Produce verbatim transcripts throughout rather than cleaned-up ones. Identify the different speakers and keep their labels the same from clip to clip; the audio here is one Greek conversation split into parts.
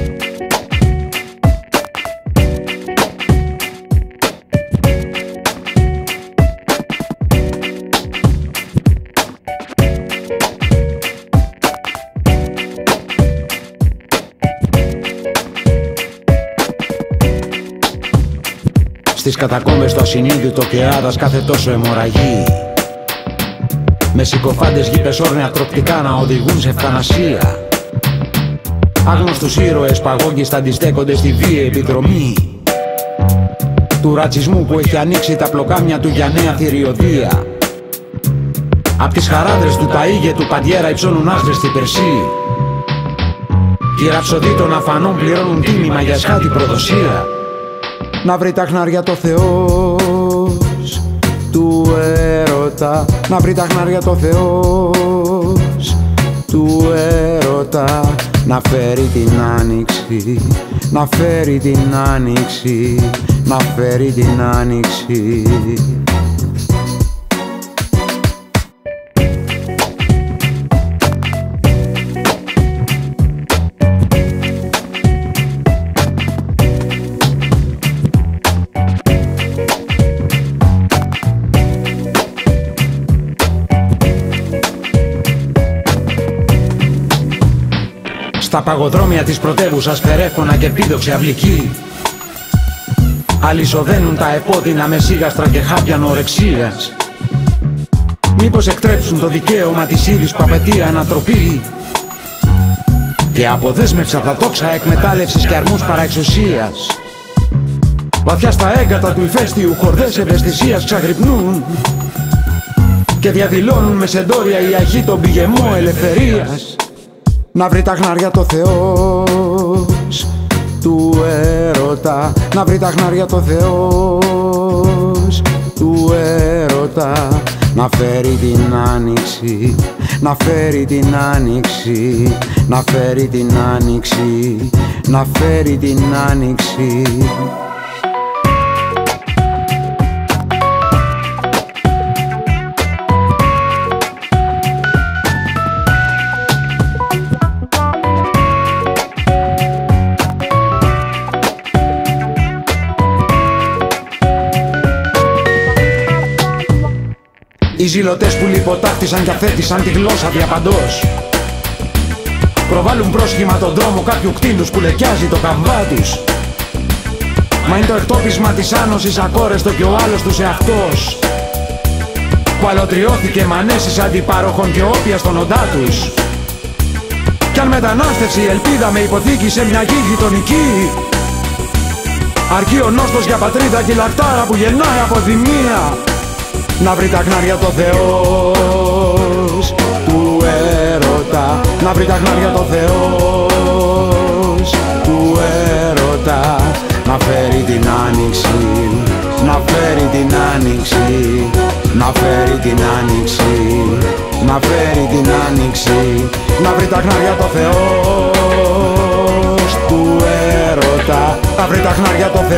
Speaker 1: Στις κατακόμβες το ασυνείδητο και άδας κάθε τόσο αιμορραγεί. Με συκοφάντες γήπες όρνια τροπτικά να οδηγούν σε ευθανασία. Άγνωστους ήρωες παγόγγιστα αντιστέκονται στη βίαιη επιδρομή του ρατσισμού που έχει ανοίξει τα πλοκάμια του για νέα θηριωδία. Απ' τις χαράδρες του Ταΐγε του Παντιέρα υψώνουν άστρες στην Περσή. Οι ραψοδοί των αφανών πληρώνουν τίμημα για εσχάτη προδοσία. Να βρει τα χνάρια το Θεός του έρωτα, να βρει τα χνάρια το Θεός του έρωτα, να φέρει την άνοιξη, να φέρει την άνοιξη, να φέρει την άνοιξη. Στα παγοδρόμια της πρωτεύουσας φερέφωνα και επίδοξη αυλική αλυσοδένουν τα επώδυνα με σίγαστρα και χάπια ορεξίας. Μήπως εκτρέψουν το δικαίωμα της ύλης που απαιτεί ανατροπή και αποδέσμευσαν τα τόξα εκμετάλλευσης και αρμούς παραεξουσίας. Βαθιά στα έγκατα του ηφαίστειου χορδές ευαισθησίας ξαγρυπνούν και διαδηλώνουν με σεντόρια οι αγίοι τον πηγεμό ελευθερίας. Να βρει τα χνάρια το Θεός του έρωτα, να βρει τα χνάρια το Θεός του έρωτα, να φέρει την άνοιξη, να φέρει την άνοιξη, να φέρει την άνοιξη, να φέρει την άνοιξη. Οι ζηλωτές που λιποτάκτησαν και αθέτησαν τη γλώσσα διαπαντός προβάλλουν πρόσχημα τον δρόμο κάποιου κτίνους που λεκιάζει το καμβά τους. Μα είναι το εκτόπισμα της άνοσης ακόρεστο και ο άλλος τους εαυτός που αλωτριώθηκε με ανέσεις αντιπάροχων και όπια στον οντά τους. Κι αν μετανάστευση ελπίδα με υποθήκη σε μια γη γειτονική, αρκεί ο νόστος για πατρίδα και λακτάρα που γεννάει από δημία. Να βρει τα χνάρια το Θεός του έρωτα, να βρει τα χνάρια το Θεός του έρωτα, να φέρει την άνοιξη, να φέρει την άνοιξη, να φέρει την άνοιξη, να φέρει την άνοιξη. Να βρει τα χνάρια το Θεός του έρωτα, να βρει τα χνάρια το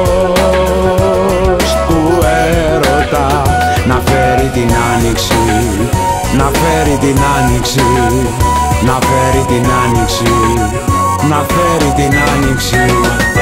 Speaker 1: Θεός του έρωτα, να φέρει την άνοιξη, να φέρει την άνοιξη, να φέρει την άνοιξη, να φέρει την άνοιξη.